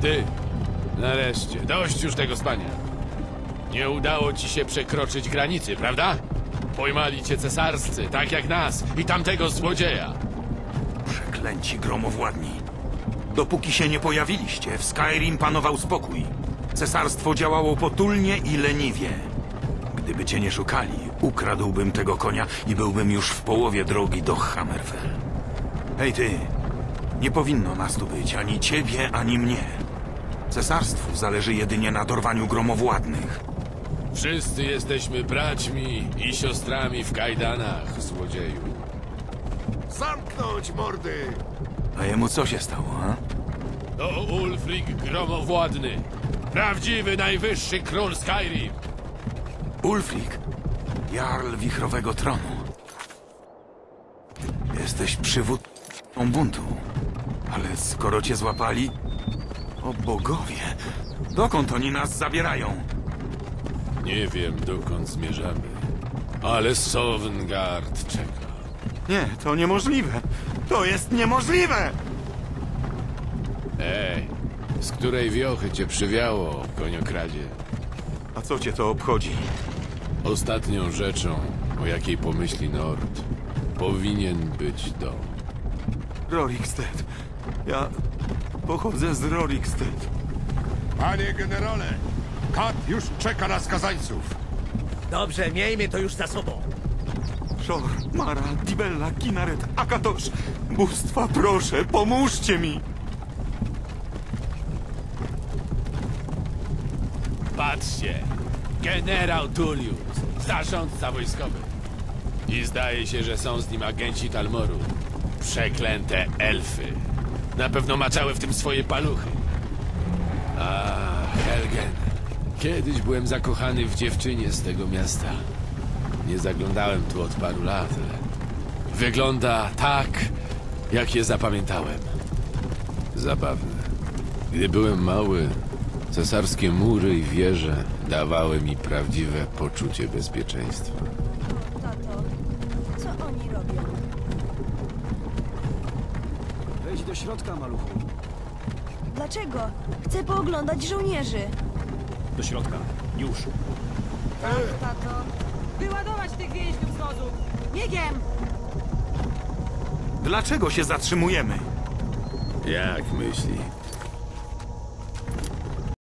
Ty, nareszcie, dość już tego spania. Nie udało ci się przekroczyć granicy, prawda? Pojmali cię cesarscy, tak jak nas i tamtego złodzieja. Przeklęci gromowładni. Dopóki się nie pojawiliście, w Skyrim panował spokój. Cesarstwo działało potulnie i leniwie. Gdyby cię nie szukali, ukradłbym tego konia i byłbym już w połowie drogi do Hammerfell. Hej ty, nie powinno nas tu być ani ciebie, ani mnie. Cesarstwu zależy jedynie na dorwaniu gromowładnych. Wszyscy jesteśmy braćmi i siostrami w kajdanach, złodzieju. Zamknąć mordy! A jemu co się stało, ha? To Ulfric Gromowładny. Prawdziwy, najwyższy król Skyrim. Ulfric, jarl Wichrowego Tronu. Jesteś przywódcą buntu. Ale skoro cię złapali... O bogowie, dokąd oni nas zabierają? Nie wiem, dokąd zmierzamy, ale Sovngarde czeka. Nie, to niemożliwe. To jest niemożliwe! Ej, z której wiochy cię przywiało, koniokradzie? A co cię to obchodzi? Ostatnią rzeczą, o jakiej pomyśli Nord, powinien być dom. Rorikstead. Ja pochodzę z Rorikstead. Panie generale, kat już czeka na skazańców. Dobrze, miejmy to już za sobą. Szor, Mara, Dibella, Kinaret, Akatosz. Bóstwa, proszę, pomóżcie mi! Patrzcie, generał Tullius, zarządca wojskowy. I zdaje się, że są z nim agenci Talmoru. Przeklęte elfy. Na pewno maczały w tym swoje paluchy. A, Helgen. Kiedyś byłem zakochany w dziewczynie z tego miasta. Nie zaglądałem tu od paru lat, ale wygląda tak, jak je zapamiętałem. Zabawne. Gdy byłem mały, cesarskie mury i wieże dawały mi prawdziwe poczucie bezpieczeństwa. Tato, co oni robią? Wejdź do środka, maluchu. Dlaczego? Chcę pooglądać żołnierzy. Do środka. Już. Tak, tato. Wyładować tych więźniów z wozu! Biegiem! Dlaczego się zatrzymujemy? Jak myśli?